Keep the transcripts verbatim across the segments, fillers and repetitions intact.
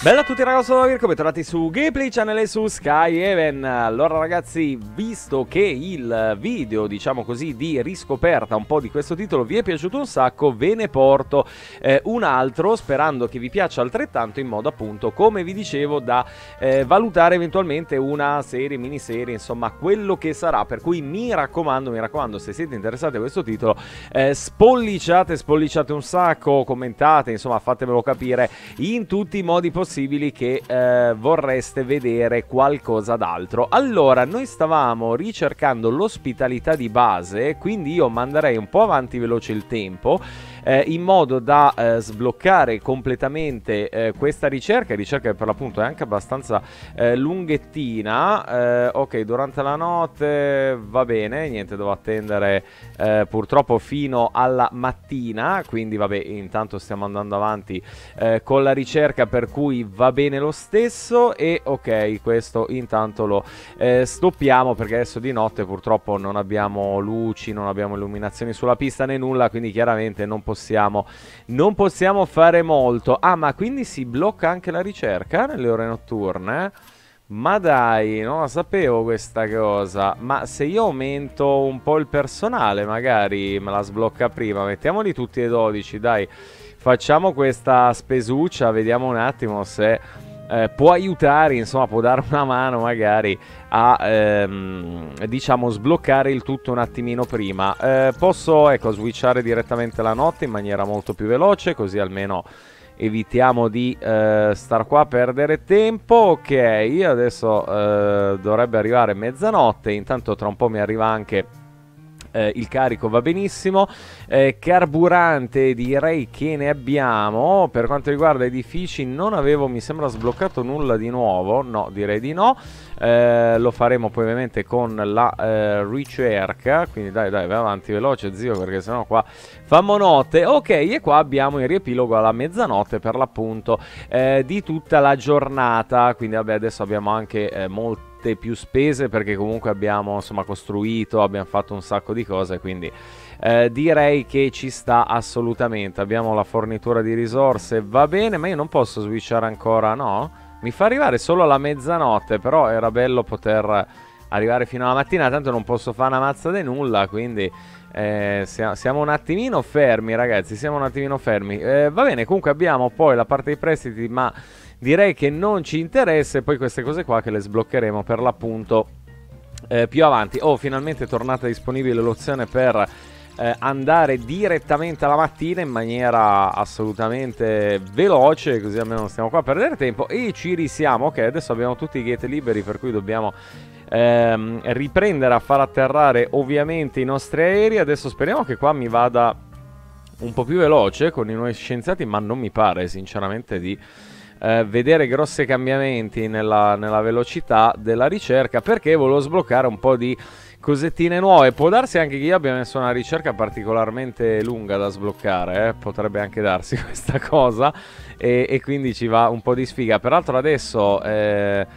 Bella a tutti ragazzi, sono Mirko, bentornati su Gameplay Channel e su Sky Even. Allora ragazzi, visto che il video, diciamo così, di riscoperta un po' di questo titolo vi è piaciuto un sacco, ve ne porto eh, un altro, sperando che vi piaccia altrettanto, in modo appunto, come vi dicevo, da eh, valutare eventualmente una serie, miniserie, insomma quello che sarà. Per cui mi raccomando, mi raccomando, se siete interessati a questo titolo, eh, spolliciate, spolliciate un sacco, commentate, insomma fatemelo capire in tutti i modi possibili che eh, vorreste vedere qualcosa d'altro. Allora, noi stavamo ricercando l'ospitalità di base, quindi io manderei un po' avanti veloce il tempo, eh, in modo da eh, sbloccare completamente eh, questa ricerca, ricerca che per l'appunto è anche abbastanza eh, lunghettina. Eh, ok, durante la notte va bene, niente, devo attendere eh, purtroppo fino alla mattina, quindi vabbè, intanto stiamo andando avanti eh, con la ricerca, per cui va bene lo stesso. E ok, questo intanto lo eh, stoppiamo, perché adesso di notte purtroppo non abbiamo luci, non abbiamo illuminazioni sulla pista né nulla, quindi chiaramente non possiamo non possiamo fare molto. Ah, ma quindi si blocca anche la ricerca nelle ore notturne? Ma dai, non la sapevo questa cosa. Ma se io aumento un po' il personale, magari me la sblocca prima. Mettiamoli tutti e dodici, dai. Facciamo questa spesuccia, vediamo un attimo se eh, può aiutare, insomma, può dare una mano magari a, ehm, diciamo, sbloccare il tutto un attimino prima. Eh, posso, ecco, switchare direttamente la notte in maniera molto più veloce, così almeno evitiamo di eh, star qua a perdere tempo. Ok, adesso eh, dovrebbe arrivare mezzanotte, intanto tra un po' mi arriva anche Eh, il carico, va benissimo. eh, Carburante direi che ne abbiamo. Per quanto riguarda edifici non avevo, mi sembra, sbloccato nulla di nuovo. No, direi di no. eh, Lo faremo poi ovviamente con la eh, ricerca. Quindi dai dai, vai avanti veloce zio, perché sennò qua fammo notte. Ok, e qua abbiamo il riepilogo alla mezzanotte, per l'appunto, eh, di tutta la giornata. Quindi vabbè, adesso abbiamo anche eh, molti più spese, perché comunque abbiamo, insomma, costruito, abbiamo fatto un sacco di cose, quindi eh, direi che ci sta assolutamente. Abbiamo la fornitura di risorse, va bene, ma io non posso switchare ancora, no? Mi fa arrivare solo alla mezzanotte, però era bello poter arrivare fino alla mattina, tanto non posso fare una mazza di nulla, quindi eh, siamo, siamo un attimino fermi ragazzi, siamo un attimino fermi. Eh, va bene, comunque abbiamo poi la parte dei prestiti, ma direi che non ci interessa, e poi queste cose qua che le sbloccheremo per l'appunto eh, più avanti. Oh, finalmente è tornata disponibile l'opzione per eh, andare direttamente alla mattina in maniera assolutamente veloce, così almeno non stiamo qua a perdere tempo. E ci risiamo. Ok, adesso abbiamo tutti i gate liberi, per cui dobbiamo ehm, riprendere a far atterrare ovviamente i nostri aerei. Adesso speriamo che qua mi vada un po' più veloce con i nuovi scienziati, ma non mi pare sinceramente di Eh, vedere grossi cambiamenti nella, nella velocità della ricerca, perché volevo sbloccare un po' di cosettine nuove. Può darsi anche che io abbia messo una ricerca particolarmente lunga da sbloccare, eh? Potrebbe anche darsi questa cosa, e, e quindi ci va un po' di sfiga. Peraltro adesso eh,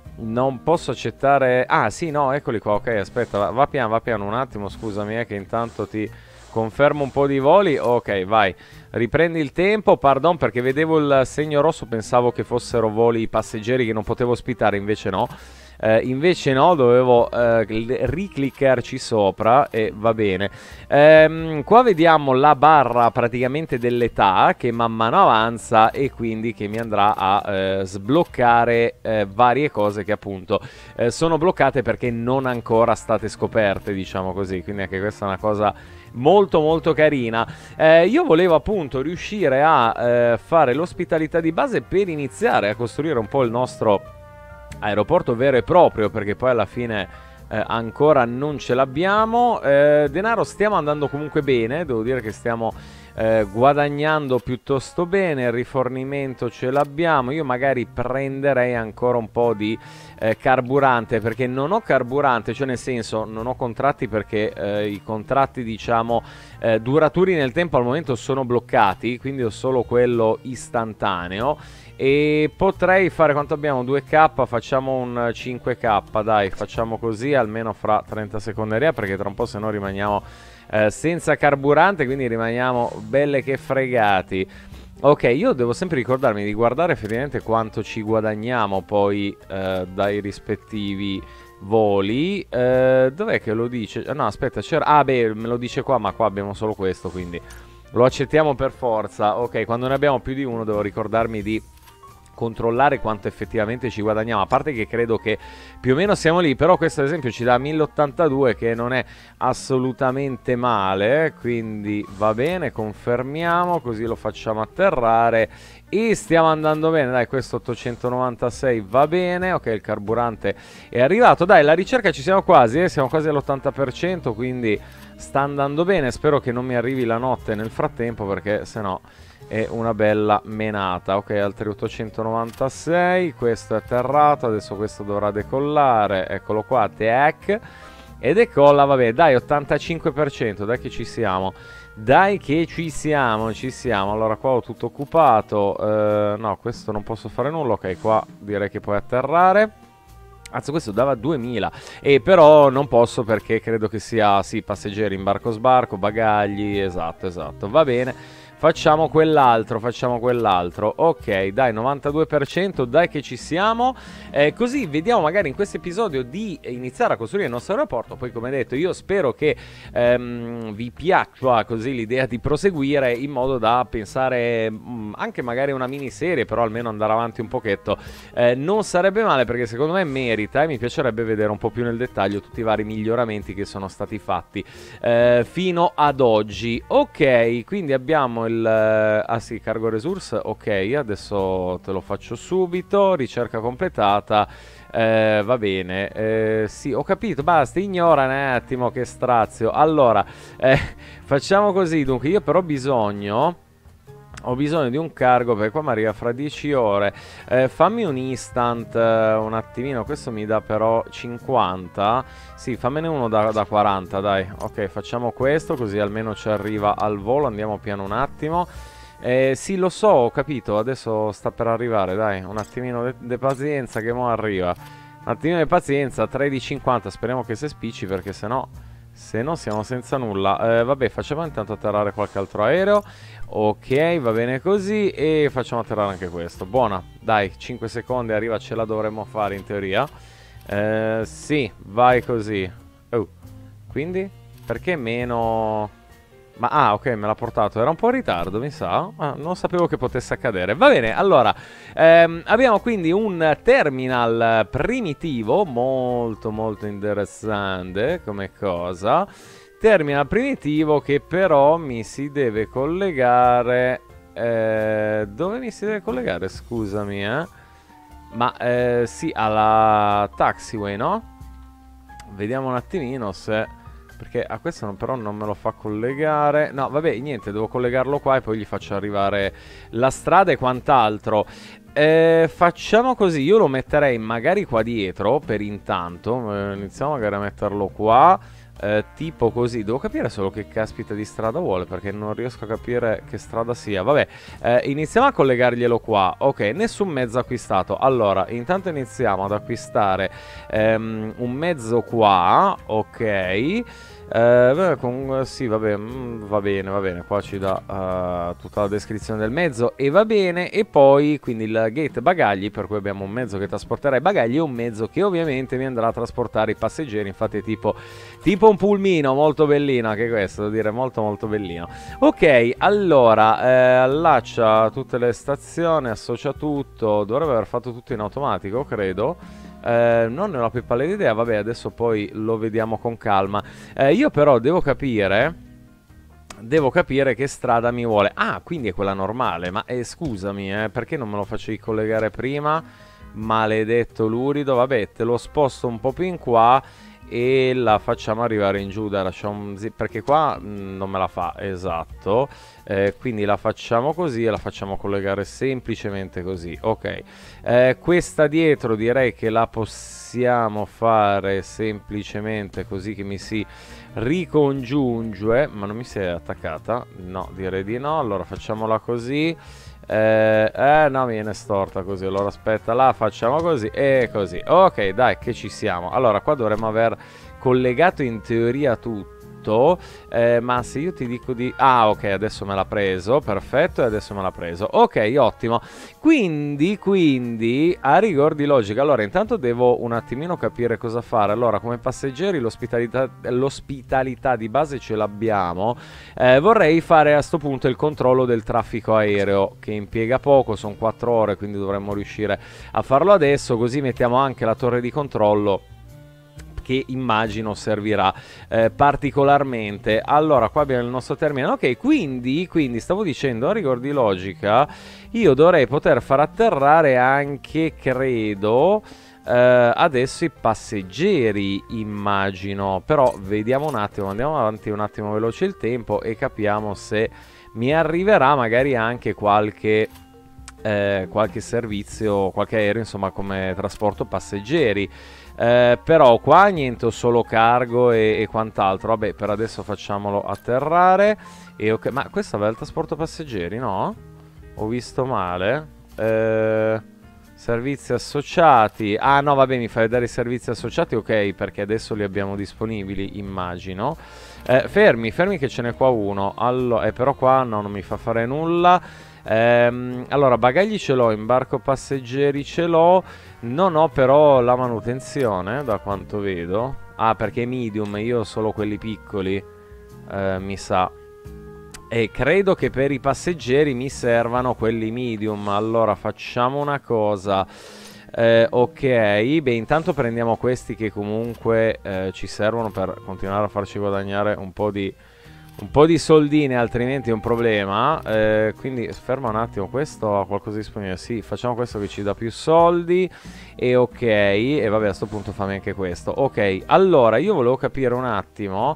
non posso accettare... Ah sì, no, eccoli qua. Ok, aspetta, va, va piano, va piano un attimo, scusami, eh, che intanto ti confermo un po' di voli. Ok, vai. Riprendi il tempo, pardon, perché vedevo il segno rosso, pensavo che fossero voli passeggeri che non potevo ospitare, invece no. Eh, invece no, dovevo eh, ricliccarci sopra e va bene. Ehm, qua vediamo la barra praticamente dell'età che man mano avanza, e quindi che mi andrà a eh, sbloccare eh, varie cose che appunto eh, sono bloccate perché non ancora state scoperte, diciamo così. Quindi anche questa è una cosa molto molto carina. eh, Io volevo appunto riuscire a eh, fare l'ospitalità di base per iniziare a costruire un po' il nostro aeroporto vero e proprio, perché poi alla fine eh, ancora non ce l'abbiamo. eh, Denaro stiamo andando comunque bene, devo dire che stiamo eh, guadagnando piuttosto bene. Il rifornimento ce l'abbiamo. Io magari prenderei ancora un po' di eh, carburante, perché non ho carburante, cioè nel senso non ho contratti, perché eh, i contratti, diciamo, eh, duraturi nel tempo al momento sono bloccati, quindi ho solo quello istantaneo. E potrei fare, quanto abbiamo? due K, facciamo un cinque K, dai, facciamo così, almeno fra trenta seconderia, perché tra un po' se no rimaniamo eh, senza carburante, quindi rimaniamo belle che fregati. Ok, io devo sempre ricordarmi di guardare effettivamente quanto ci guadagniamo poi eh, dai rispettivi voli. Eh, dov'è che lo dice? No, aspetta, c'era... Ah, beh, me lo dice qua, ma qua abbiamo solo questo, quindi lo accettiamo per forza. Ok, quando ne abbiamo più di uno devo ricordarmi di controllare quanto effettivamente ci guadagniamo, a parte che credo che più o meno siamo lì, però questo ad esempio ci dà mille ottantadue, che non è assolutamente male, quindi va bene, confermiamo, così lo facciamo atterrare e stiamo andando bene. Dai, questo ottocentonovantasei va bene. Ok, il carburante è arrivato, dai, la ricerca ci siamo quasi, eh? Siamo quasi all'ottanta per cento, quindi sta andando bene. Spero che non mi arrivi la notte nel frattempo, perché sennò è una bella menata. Ok, altri ottocentonovantasei, questo è atterrato, adesso questo dovrà decollare, eccolo qua, tac, e decolla, vabbè, dai, ottantacinque per cento, dai che ci siamo, dai che ci siamo, ci siamo. Allora qua ho tutto occupato, eh, no, questo non posso fare nulla, ok, qua direi che puoi atterrare. Anzi, questo dava duemila, e però non posso perché credo che sia, sì, passeggeri, imbarco sbarco, bagagli, esatto, esatto, va bene. Facciamo quell'altro, facciamo quell'altro. Ok, dai, novantadue per cento, dai che ci siamo. Eh, così vediamo magari in questo episodio di iniziare a costruire il nostro aeroporto. Poi, come detto, io spero che ehm, vi piaccia così l'idea di proseguire, in modo da pensare mh, anche magari a una miniserie, però almeno andare avanti un pochetto. Eh, non sarebbe male, perché secondo me merita, e mi piacerebbe vedere un po' più nel dettaglio tutti i vari miglioramenti che sono stati fatti eh, fino ad oggi. Ok, quindi abbiamo il ah sì, cargo resource, ok, adesso te lo faccio subito, ricerca completata, eh, va bene, eh, sì, ho capito, basta, ignora un attimo, che strazio. Allora, eh, facciamo così, dunque io però ho bisogno... Ho bisogno di un cargo, perché qua mi arriva fra dieci ore. Eh, fammi un instant eh, un attimino. Questo mi dà però cinquanta. Sì, fammene uno da, da quaranta, dai. Ok, facciamo questo, così almeno ci arriva al volo. Andiamo piano un attimo. Eh, sì, lo so, ho capito. Adesso sta per arrivare, dai. Un attimino di pazienza, che mo' arriva. Un attimino di pazienza, tre di cinquanta. Speriamo che si spicci, perché sennò... Se no siamo senza nulla. eh, Vabbè, facciamo intanto atterrare qualche altro aereo. Ok, va bene così. E facciamo atterrare anche questo. Buona, dai, cinque secondi, arriva, ce la dovremmo fare in teoria. eh, Sì, vai così. Oh, quindi? Perché meno... Ma ah, ok, me l'ha portato. Era un po' in ritardo, mi sa. Ah, non sapevo che potesse accadere. Va bene, allora ehm, abbiamo quindi un terminal primitivo, molto molto interessante come cosa. Terminal primitivo che però mi si deve collegare... Eh, dove mi si deve collegare? Scusami, eh. Ma eh, sì, alla taxiway, no? Vediamo un attimino se... Perché a questo non, però non me lo fa collegare. No, vabbè, niente, devo collegarlo qua e poi gli faccio arrivare la strada e quant'altro. Eh, facciamo così, io lo metterei magari qua dietro per intanto. eh, Iniziamo magari a metterlo qua, eh, tipo così. Devo capire solo che caspita di strada vuole, perché non riesco a capire che strada sia. Vabbè, eh, iniziamo a collegarglielo qua. Ok, nessun mezzo acquistato. Allora, intanto iniziamo ad acquistare ehm, un mezzo qua. Ok. Eh, beh, con, sì, vabbè, mm, va bene, va bene. Qua ci dà uh, tutta la descrizione del mezzo e va bene. E poi, quindi il gate bagagli, per cui abbiamo un mezzo che trasporterà i bagagli e un mezzo che ovviamente mi andrà a trasportare i passeggeri. Infatti è tipo, tipo un pulmino, molto bellino anche questo, devo dire, molto molto bellino. Ok, allora, eh, allaccia tutte le stazioni, associa tutto. Dovrebbe aver fatto tutto in automatico, credo. Eh, non ne ho la più pallida idea, vabbè, adesso poi lo vediamo con calma. Eh, io però devo capire, devo capire che strada mi vuole. Ah, quindi è quella normale, ma eh, scusami, eh, perché non me lo facevi collegare prima? Maledetto lurido, vabbè, te lo sposto un po' più in qua e la facciamo arrivare in giù, dai, lasciamo, perché qua mh, non me la fa, esatto. Eh, quindi la facciamo così e la facciamo collegare semplicemente così. Ok, eh, questa dietro direi che la possiamo fare semplicemente così, che mi si ricongiunge. Ma non mi si è attaccata? No, direi di no. Allora facciamola così. Eh, eh no, mi viene storta così. Allora aspetta, la facciamo così e così. Ok, dai, che ci siamo. Allora qua dovremmo aver collegato in teoria tutto. tutto, eh, ma se io ti dico di... Ah, ok, adesso me l'ha preso, perfetto, e adesso me l'ha preso. Ok, ottimo. Quindi, quindi, a rigor di logica, allora intanto devo un attimino capire cosa fare. Allora, come passeggeri l'ospitalità, l'ospitalità di base ce l'abbiamo. Eh, vorrei fare a sto punto il controllo del traffico aereo, che impiega poco, sono quattro ore, quindi dovremmo riuscire a farlo adesso, così mettiamo anche la torre di controllo, che immagino servirà eh, particolarmente. Allora, qua abbiamo il nostro terminale. Ok, quindi, quindi stavo dicendo, a rigor di logica, io dovrei poter far atterrare anche, credo, eh, adesso i passeggeri, immagino. Però vediamo un attimo, andiamo avanti un attimo veloce il tempo e capiamo se mi arriverà magari anche qualche... Eh, qualche servizio, qualche aereo, insomma, come trasporto passeggeri. Eh, però qua niente, solo cargo e, e quant'altro. Vabbè, per adesso facciamolo atterrare. E ok, ma questo aveva il trasporto passeggeri, no? Ho visto male. Eh, servizi associati. Ah no, vabbè, mi fai vedere i servizi associati, ok, perché adesso li abbiamo disponibili, immagino. Eh, fermi, fermi che ce n'è qua uno. Allora, eh, però qua no, non mi fa fare nulla. Ehm, allora, bagagli ce l'ho, imbarco passeggeri ce l'ho. Non ho però la manutenzione, da quanto vedo. Ah, perché è medium, io ho solo quelli piccoli, eh, mi sa. E credo che per i passeggeri mi servano quelli medium. Allora facciamo una cosa. Eh, ok, beh, intanto prendiamo questi che comunque eh, ci servono per continuare a farci guadagnare un po' di... un po' di soldine, altrimenti è un problema. eh, Quindi ferma un attimo, questo ha qualcosa di disponibile? Sì, facciamo questo che ci dà più soldi. E ok, e vabbè, a questo punto fammi anche questo. Ok, allora io volevo capire un attimo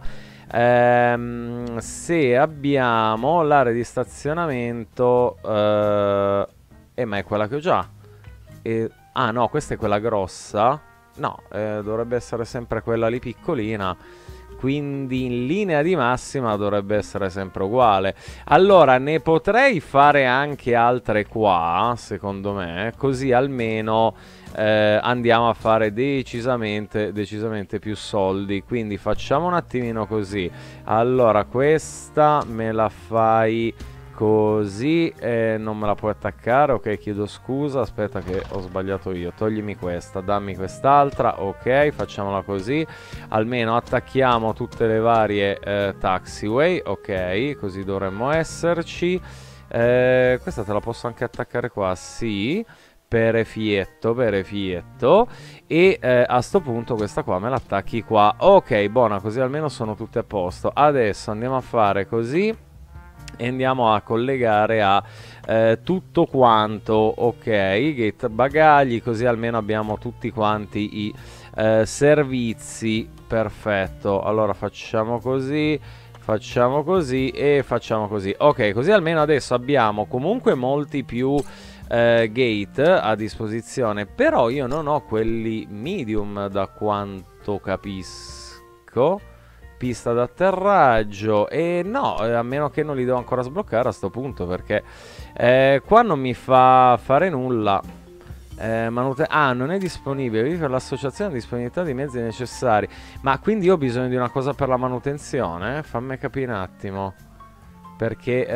ehm, se abbiamo l'area di stazionamento. eh, eh, ma è quella che ho già. e, Ah no, questa è quella grossa. No, eh, dovrebbe essere sempre quella lì piccolina. Quindi in linea di massima dovrebbe essere sempre uguale. Allora ne potrei fare anche altre qua, secondo me, così almeno eh, andiamo a fare decisamente, decisamente più soldi. Quindi facciamo un attimino così. Allora questa me la fai così, eh, non me la puoi attaccare. Ok, chiedo scusa, aspetta che ho sbagliato io. Toglimi questa, dammi quest'altra. Ok, facciamola così. Almeno attacchiamo tutte le varie eh, taxiway. Ok, così dovremmo esserci. eh, Questa te la posso anche attaccare qua, sì. Perefietto, perefietto. E eh, a sto punto questa qua me l'attacchi qua. Ok, buona, così almeno sono tutte a posto. Adesso andiamo a fare così e andiamo a collegare a eh, tutto quanto. Ok, gate bagagli, così almeno abbiamo tutti quanti i eh, servizi. Perfetto, allora facciamo così, facciamo così e facciamo così. Ok, così almeno adesso abbiamo comunque molti più eh, gate a disposizione. Però io non ho quelli medium, da quanto capisco. Pista d'atterraggio. E no, a meno che non li devo ancora sbloccare a sto punto, perché eh, qua non mi fa fare nulla. eh, Ah, non è disponibile per l'associazione di disponibilità di mezzi necessari. Ma quindi io ho bisogno di una cosa per la manutenzione? Fammi capire un attimo. Perché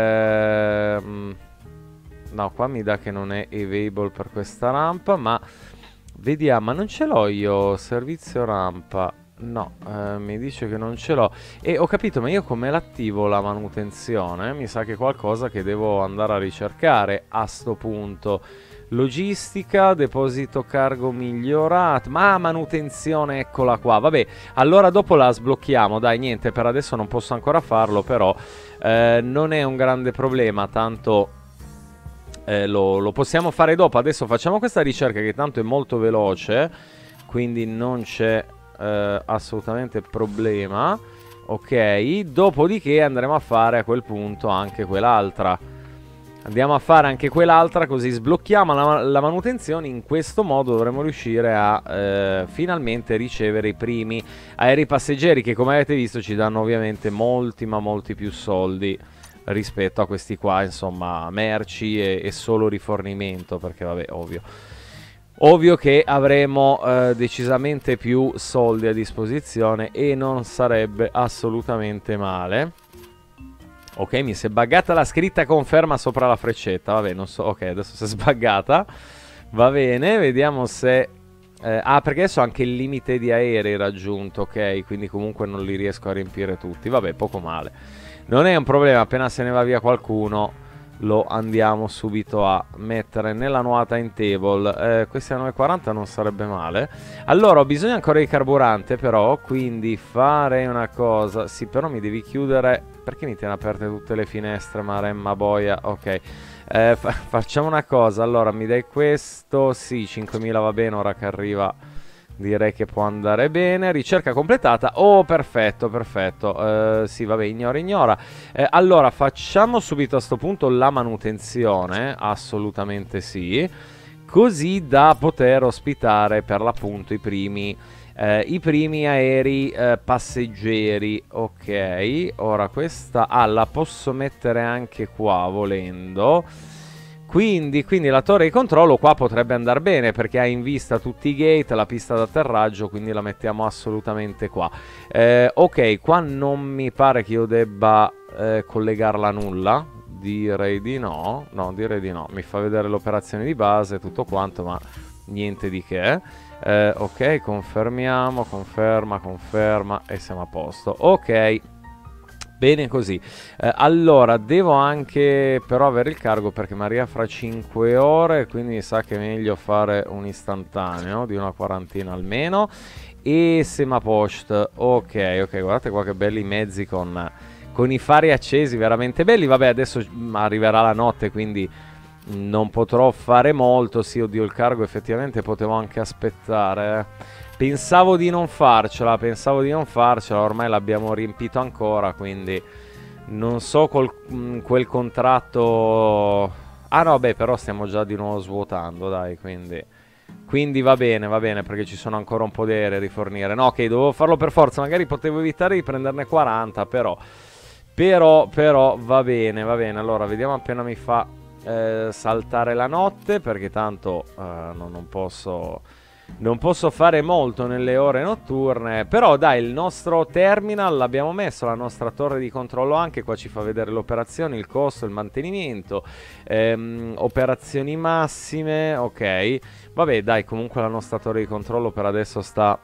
ehm... no, qua mi dà che non è available per questa rampa. Ma vediamo, ma non ce l'ho io servizio rampa. No, eh, mi dice che non ce l'ho. E ho capito, ma io come l'attivo la manutenzione? Mi sa che è qualcosa che devo andare a ricercare a sto punto. Logistica, deposito cargo migliorato. Ma manutenzione, eccola qua. Vabbè, allora dopo la sblocchiamo. Dai, niente, per adesso non posso ancora farlo, però eh, non è un grande problema, tanto eh, lo, lo possiamo fare dopo. Adesso facciamo questa ricerca che tanto è molto veloce, quindi non c'è Uh, assolutamente problema. Ok, dopodiché andremo a fare a quel punto anche quell'altra. Andiamo a fare anche quell'altra, così sblocchiamo la, la manutenzione. In questo modo dovremo riuscire a uh, finalmente ricevere i primi aerei passeggeri, che come avete visto ci danno ovviamente molti ma molti più soldi rispetto a questi qua, insomma, merci e, e solo rifornimento, perché vabbè, ovvio. Ovvio che avremo eh, decisamente più soldi a disposizione e non sarebbe assolutamente male. Ok, mi si è buggata la scritta conferma sopra la freccetta. Vabbè, non so. Ok, adesso si è sbuggata. Va bene, vediamo se... Eh, ah, perché adesso anche il limite di aerei raggiunto, ok? Quindi comunque non li riesco a riempire tutti. Vabbè, poco male. Non è un problema, appena se ne va via qualcuno lo andiamo subito a mettere nella nuota in table. Eh, questi a nove e quaranta non sarebbe male. Allora, ho bisogno ancora di carburante però, quindi farei una cosa. Sì, però mi devi chiudere... Perché mi tiene aperte tutte le finestre, maremma boia? Ok. Eh, fa facciamo una cosa, allora mi dai questo, sì, cinquemila va bene, ora che arriva direi che può andare bene. Ricerca completata, oh perfetto, perfetto, eh, sì vabbè, ignora, ignora. Eh, allora facciamo subito a sto punto la manutenzione, assolutamente sì, così da poter ospitare per l'appunto i primi... Eh, i primi aerei eh, passeggeri. Ok, ora questa ah, la posso mettere anche qua volendo. Quindi, quindi la torre di controllo qua potrebbe andare bene perché ha in vista tutti i gate, la pista d'atterraggio, quindi la mettiamo assolutamente qua. Eh, ok, qua non mi pare che io debba eh, collegarla a nulla. Direi di no. No, direi di no. Mi fa vedere l'operazione di base, tutto quanto, ma niente di che. Eh, ok, confermiamo, conferma, conferma e siamo a posto. Ok, bene così. Eh, allora, devo anche però avere il cargo perché Maria fra cinque ore, quindi sa che è meglio fare un istantaneo di una quarantina almeno. E Semapost, ok, ok, guardate qua che belli i mezzi con, con i fari accesi, veramente belli. Vabbè, adesso arriverà la notte, quindi... non potrò fare molto. Sì, oddio, il cargo effettivamente potevo anche aspettare. Pensavo di non farcela, pensavo di non farcela. Ormai l'abbiamo riempito ancora, quindi non so col, mh, quel contratto... Ah no, beh, però stiamo già di nuovo svuotando, dai, quindi... Quindi va bene, va bene, perché ci sono ancora un po' di aerei a rifornire. No, ok, dovevo farlo per forza. Magari potevo evitare di prenderne quaranta, però... Però, però, va bene, va bene. Allora, vediamo appena mi fa... Eh, saltare la notte perché tanto eh, no, non posso non posso fare molto nelle ore notturne. Però dai, il nostro terminal l'abbiamo messo, la nostra torre di controllo anche qua ci fa vedere le operazioni, il costo, il mantenimento, ehm, operazioni massime. Ok, vabbè dai, comunque la nostra torre di controllo per adesso sta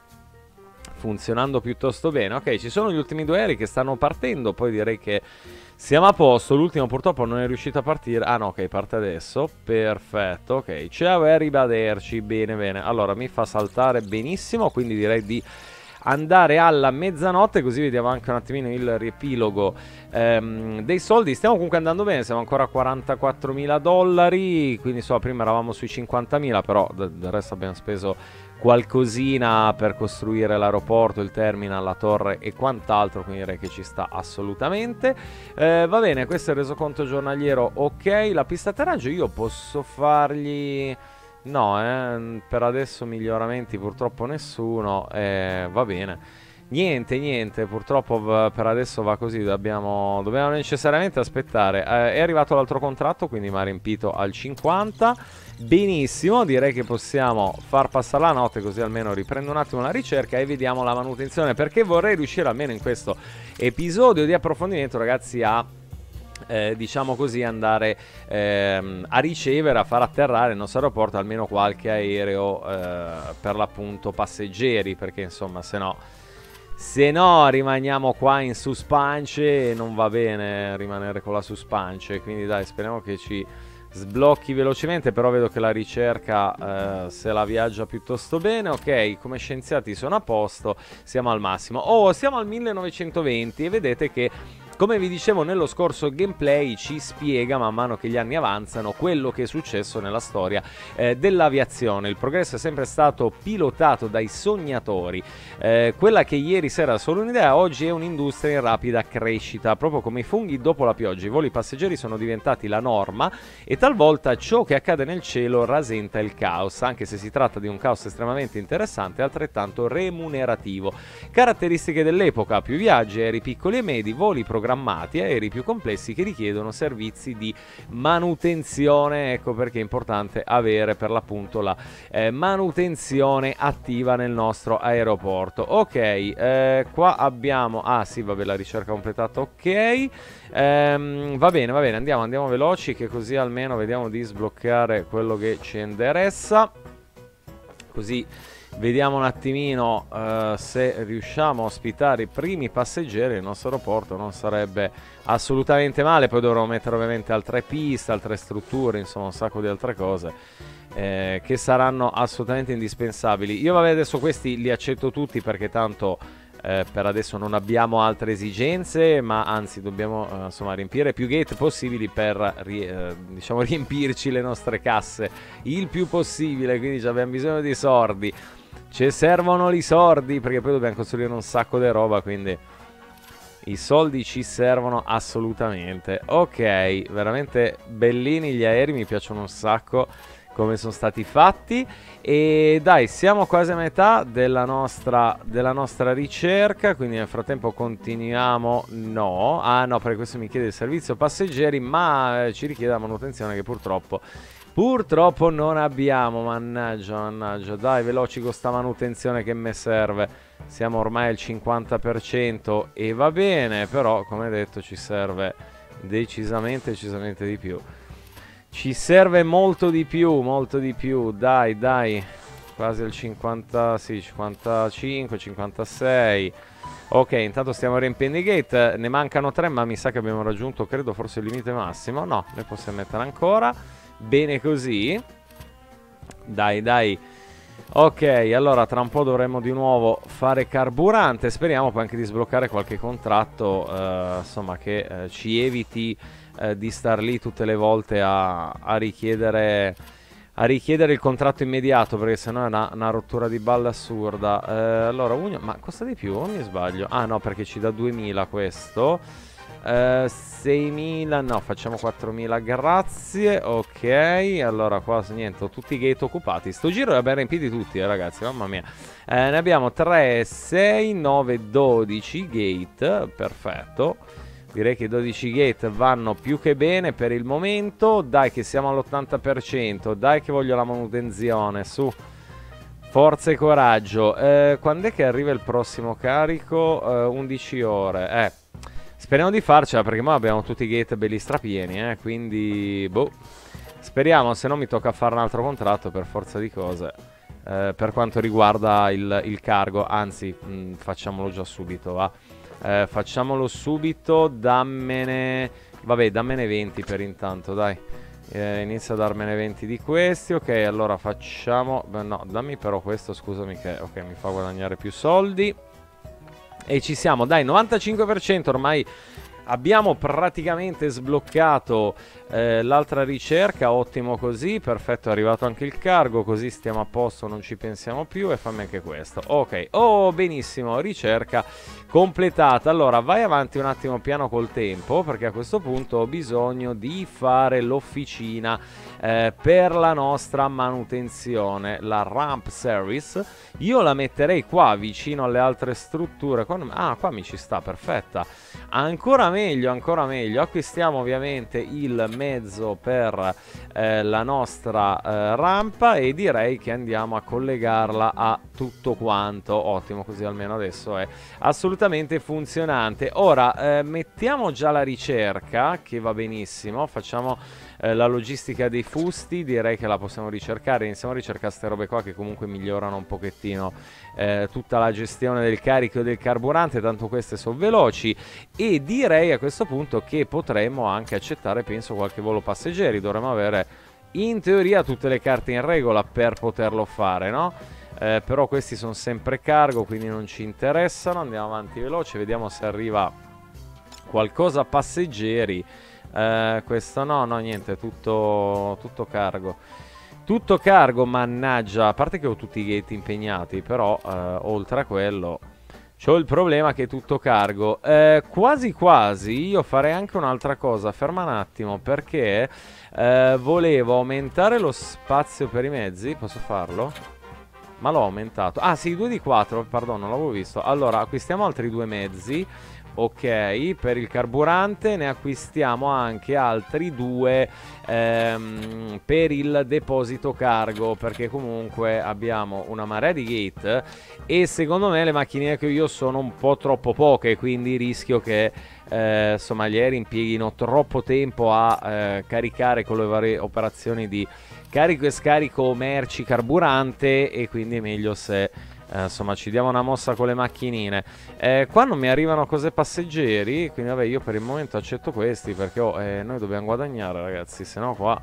funzionando piuttosto bene. Ok, ci sono gli ultimi due aerei che stanno partendo, poi direi che siamo a posto. L'ultimo purtroppo non è riuscito a partire. Ah no, ok, parte adesso. Perfetto, ok. Ciao e arrivederci. Bene, bene. Allora, mi fa saltare benissimo, quindi direi di andare alla mezzanotte, così vediamo anche un attimino il riepilogo ehm, dei soldi. Stiamo comunque andando bene, siamo ancora a quarantaquattromila dollari, quindi insomma prima eravamo sui cinquantamila, però del resto abbiamo speso qualcosina per costruire l'aeroporto, il terminal, la torre e quant'altro, quindi direi che ci sta assolutamente. Eh, va bene, questo è il resoconto giornaliero, ok. La pista atterraggio io posso fargli... No, eh, per adesso miglioramenti purtroppo nessuno, eh, va bene. Niente, niente, purtroppo per adesso va così, dobbiamo, dobbiamo necessariamente aspettare. Eh, è arrivato l'altro contratto, quindi mi ha riempito al cinquanta. Benissimo, direi che possiamo far passare la notte, così almeno riprendo un attimo la ricerca e vediamo la manutenzione, perché vorrei riuscire almeno in questo episodio di approfondimento, ragazzi, a... Eh, diciamo così, andare ehm, a ricevere, a far atterrare nel nostro aeroporto almeno qualche aereo eh, per l'appunto passeggeri, perché insomma se no se no rimaniamo qua in suspense e non va bene rimanere con la suspense, quindi dai, speriamo che ci sblocchi velocemente. Però vedo che la ricerca eh, se la viaggia piuttosto bene. Ok, come scienziati sono a posto, siamo al massimo. Oh, siamo al millenovecentoventi e vedete che, come vi dicevo nello scorso gameplay, ci spiega man mano che gli anni avanzano quello che è successo nella storia eh, dell'aviazione. Il progresso è sempre stato pilotato dai sognatori. Eh, quella che ieri sera era solo un'idea, oggi è un'industria in rapida crescita. Proprio come i funghi dopo la pioggia, i voli passeggeri sono diventati la norma e talvolta ciò che accade nel cielo rasenta il caos, anche se si tratta di un caos estremamente interessante e altrettanto remunerativo. Caratteristiche dell'epoca: più viaggi, aerei piccoli e medi, voli programmati programmati, aerei più complessi che richiedono servizi di manutenzione. Ecco perché è importante avere per l'appunto la eh, manutenzione attiva nel nostro aeroporto. Ok, eh, qua abbiamo, ah sì vabbè, la ricerca completata, ok. Ehm, va bene, va bene, andiamo, andiamo veloci, che così almeno vediamo di sbloccare quello che ci interessa. Così vediamo un attimino uh, se riusciamo a ospitare i primi passeggeri. Il nostro aeroporto non sarebbe assolutamente male. Poi dovremo mettere ovviamente altre piste, altre strutture, insomma un sacco di altre cose eh, che saranno assolutamente indispensabili. Io vabbè, adesso questi li accetto tutti perché tanto eh, per adesso non abbiamo altre esigenze, ma anzi dobbiamo eh, insomma riempire più gate possibili per ri eh, diciamo riempirci le nostre casse il più possibile. Quindi abbiamo bisogno di soldi. Ci servono i soldi perché poi dobbiamo costruire un sacco di roba, quindi i soldi ci servono assolutamente. Ok, veramente bellini gli aerei, mi piacciono un sacco come sono stati fatti. E dai, siamo quasi a metà della nostra, della nostra ricerca, quindi nel frattempo continuiamo. No, ah no, perché questo mi chiede il servizio passeggeri, ma eh, ci richiede la manutenzione che purtroppo Purtroppo non abbiamo, mannaggia, mannaggia. Dai, veloci con sta manutenzione che mi serve. Siamo ormai al cinquanta per cento e va bene, però come detto ci serve decisamente, decisamente di più. Ci serve molto di più, molto di più, dai, dai. Quasi al cinquanta, sì, cinquantacinque, cinquantasei. Ok, intanto stiamo riempiendo i gate, ne mancano tre, ma mi sa che abbiamo raggiunto, credo, forse il limite massimo. No, ne possiamo mettere ancora. Bene così. Dai, dai. Ok, allora tra un po' dovremo di nuovo fare carburante. Speriamo poi anche di sbloccare qualche contratto eh, insomma che eh, ci eviti eh, di star lì tutte le volte a, a richiedere a richiedere il contratto immediato, perché sennò è una, una rottura di balle assurda. eh, Allora, un... ma costa di più o mi sbaglio? Ah no, perché ci dà duemila questo. Uh, seimila, no, facciamo quattromila, grazie. Ok, allora qua niente, ho tutti i gate occupati. Sto giro li abbiamo riempiti tutti, eh, ragazzi, mamma mia. uh, Ne abbiamo tre, sei, nove, dodici gate. Perfetto. Direi che i dodici gate vanno più che bene per il momento. Dai che siamo all'ottanta per cento. Dai che voglio la manutenzione, su. Forza e coraggio. uh, Quando è che arriva il prossimo carico? uh, undici ore. Eh Speriamo di farcela, perché ora abbiamo tutti i gate belli strapieni, eh, quindi boh. Speriamo, se no mi tocca fare un altro contratto per forza di cose. Eh, per quanto riguarda il, il cargo, anzi, mh, facciamolo già subito, va. Eh, facciamolo subito, dammene... Vabbè, dammene venti per intanto, dai. Eh, inizia a darmene venti di questi. Ok, allora facciamo... Beh, no, dammi però questo, scusami, che ok, mi fa guadagnare più soldi. E ci siamo, dai, novantacinque per cento ormai abbiamo praticamente sbloccato eh, l'altra ricerca, ottimo così, perfetto, è arrivato anche il cargo, così stiamo a posto, non ci pensiamo più. E fammi anche questo, ok, oh benissimo, ricerca completata. Allora vai avanti un attimo piano col tempo, perché a questo punto ho bisogno di fare l'officina eh, per la nostra manutenzione, la ramp service. Io la metterei qua vicino alle altre strutture. Ah, qua mi ci sta, perfetta. Ancora meglio, ancora meglio. Acquistiamo ovviamente il mezzo per eh, la nostra eh, rampa e direi che andiamo a collegarla a tutto quanto. Ottimo, così almeno adesso è assolutamente funzionante. Ora eh, mettiamo già la ricerca, che va benissimo. Facciamo eh, la logistica dei fusti, direi che la possiamo ricercare. Iniziamo a ricercare queste robe qua che comunque migliorano un pochettino eh, tutta la gestione del carico e del carburante, tanto queste sono veloci. E direi a questo punto che potremmo anche accettare, penso, qualche volo passeggeri. Dovremmo avere in teoria tutte le carte in regola per poterlo fare, no? Eh, però questi sono sempre cargo, quindi non ci interessano. Andiamo avanti veloce, vediamo se arriva qualcosa passeggeri. Eh, questo no, no, niente, tutto, tutto cargo. Tutto cargo, mannaggia. A parte che ho tutti i gate impegnati, però eh, oltre a quello c'ho il problema che è tutto cargo. Eh, quasi quasi io farei anche un'altra cosa. Ferma un attimo, perché eh, volevo aumentare lo spazio per i mezzi. Posso farlo? Ma l'ho aumentato. Ah sì, due di quattro, pardon, non l'avevo visto. Allora, acquistiamo altri due mezzi. Ok, per il carburante ne acquistiamo anche altri due ehm, per il deposito cargo, perché comunque abbiamo una marea di gate e secondo me le macchinine che ho io sono un po' troppo poche, quindi rischio che eh, insomma gli aerei impieghino troppo tempo a eh, caricare con le varie operazioni di carico e scarico merci carburante, e quindi è meglio se Eh, insomma ci diamo una mossa con le macchinine. eh, Qua non mi arrivano cose passeggeri, quindi vabbè, io per il momento accetto questi, perché oh, eh, noi dobbiamo guadagnare, ragazzi, se no qua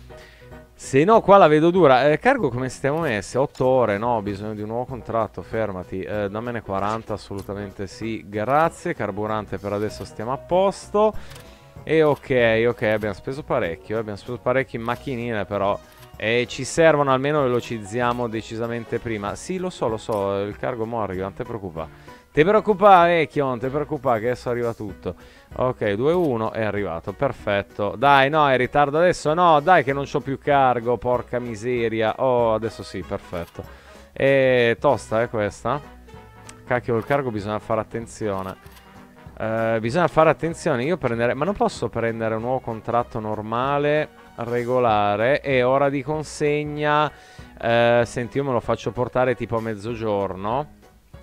se no qua la vedo dura. eh, Cargo come stiamo messi? otto ore, no, ho bisogno di un nuovo contratto, fermati. eh, Dammene quaranta, assolutamente sì, grazie. Carburante per adesso stiamo a posto. E ok, ok, abbiamo speso parecchio, eh, abbiamo speso parecchio in macchinine, però e ci servono, almeno velocizziamo decisamente prima. Sì, lo so, lo so, il cargo mo arriva, non ti preoccupare. Ti preoccupa, vecchio, non ti preoccupa, che adesso arriva tutto. Ok, due uno, è arrivato, perfetto. Dai, no, è in ritardo adesso? No, dai che non c'ho più cargo, porca miseria. Oh, adesso sì, perfetto. E tosta, eh, questa? Cacchio, il cargo bisogna fare attenzione. Uh, bisogna fare attenzione, io prenderei, ma non posso prendere un nuovo contratto normale, regolare, e ora di consegna. uh, Senti, io me lo faccio portare tipo a mezzogiorno,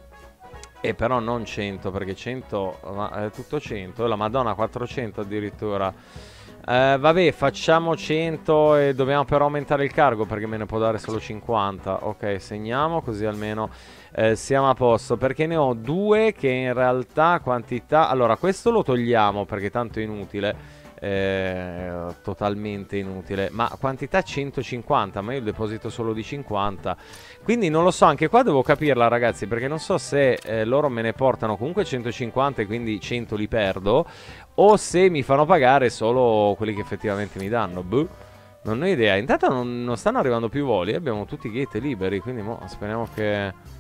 e però non cento, perché cento è tutto cento, la Madonna, quattrocento addirittura. uh, Vabbè, facciamo cento e dobbiamo però aumentare il cargo, perché me ne può dare solo cinquanta. Ok, segniamo così almeno Eh, siamo a posto, perché ne ho due che in realtà quantità. Allora, questo lo togliamo perché tanto è inutile, eh, totalmente inutile. Ma quantità centocinquanta, ma io deposito solo di cinquanta, quindi non lo so, anche qua devo capirla, ragazzi, perché non so se eh, loro me ne portano comunque centocinquanta e quindi cento li perdo, o se mi fanno pagare solo quelli che effettivamente mi danno. Boh, non ho idea. Intanto non, non stanno arrivando più voli, abbiamo tutti i gate liberi, quindi mo speriamo che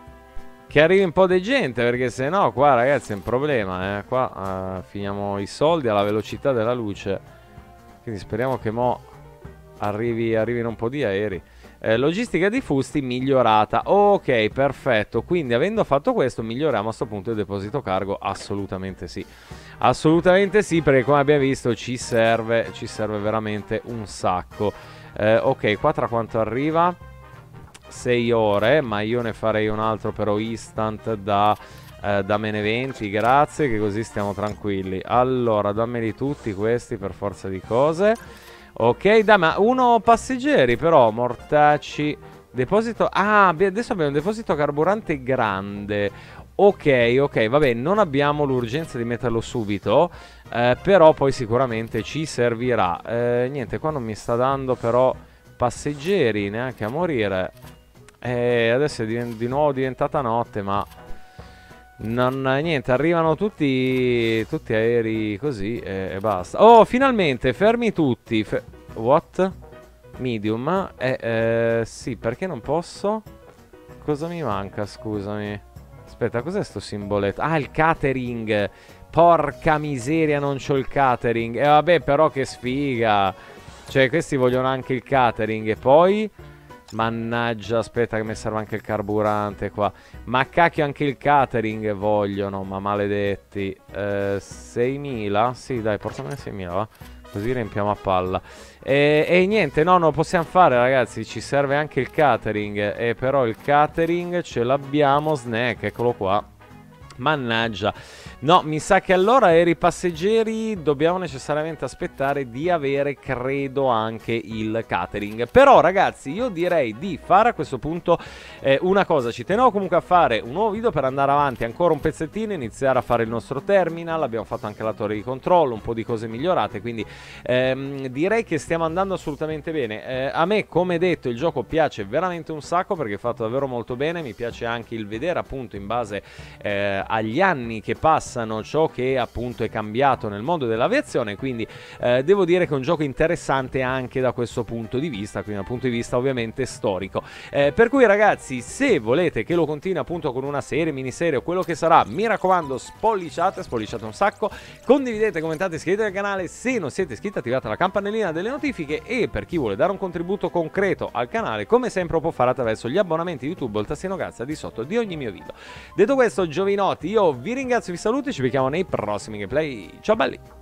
Che arrivi un po' di gente, perché se no qua, ragazzi, è un problema, eh. Qua uh, finiamo i soldi alla velocità della luce. Quindi speriamo che mo arrivi, arrivino un po' di aerei. eh, Logistica di fusti migliorata. Ok, perfetto. Quindi avendo fatto questo miglioriamo a sto punto il deposito cargo. Assolutamente sì. Assolutamente sì, perché come abbiamo visto ci serve, ci serve veramente un sacco. eh, Ok, qua tra quanto arriva? sei ore, ma io ne farei un altro però instant da, eh, dammene venti, grazie, che così stiamo tranquilli. Allora, dammeli tutti questi per forza di cose. Ok, dai, ma uno passeggeri però, mortacci. Deposito, ah, adesso abbiamo un deposito carburante grande. Ok, ok, vabbè, non abbiamo l'urgenza di metterlo subito, eh, però poi sicuramente ci servirà. eh, Niente, qua non mi sta dando però passeggeri neanche a morire. E adesso è di, di nuovo diventata notte, ma non, niente, arrivano tutti tutti aerei così e, e basta. Oh, finalmente, fermi tutti. Fe What? Medium? Eh, eh, sì, perché non posso? Cosa mi manca, scusami? Aspetta, cos'è sto simboletto? Ah, il catering. Porca miseria, non c'ho il catering. E eh, vabbè, però che sfiga. Cioè, questi vogliono anche il catering. E poi... Mannaggia, aspetta che mi serve anche il carburante qua. Ma cacchio, anche il catering vogliono, ma maledetti. eh, seimila? Sì, dai, portamene seimila, va. Così riempiamo a palla. E, e niente, no, non possiamo fare, ragazzi. Ci serve anche il catering. E però il catering ce l'abbiamo. Snack, eccolo qua. Mannaggia. No, mi sa che allora aerei passeggeri dobbiamo necessariamente aspettare di avere, credo, anche il catering. Però, ragazzi, io direi di fare a questo punto eh, una cosa. Ci tenevo comunque a fare un nuovo video per andare avanti ancora un pezzettino, iniziare a fare il nostro terminal. Abbiamo fatto anche la torre di controllo, un po' di cose migliorate, quindi ehm, direi che stiamo andando assolutamente bene. eh, A me, come detto, il gioco piace veramente un sacco, perché è fatto davvero molto bene. Mi piace anche il vedere, appunto, in base eh, agli anni che passano, ciò che appunto è cambiato nel mondo dell'aviazione, quindi eh, devo dire che è un gioco interessante anche da questo punto di vista, quindi dal punto di vista ovviamente storico. eh, per cui, ragazzi, se volete che lo continui appunto con una serie, miniserie o quello che sarà, mi raccomando, spolliciate, spolliciate un sacco, condividete, commentate, iscrivetevi al canale. Se non siete iscritti, attivate la campanellina delle notifiche, e per chi vuole dare un contributo concreto al canale, come sempre può fare attraverso gli abbonamenti YouTube o il tastino grazie di sotto di ogni mio video. Detto questo, giovinotto, Io vi ringrazio, vi saluto e ci vediamo nei prossimi gameplay. Ciao belli!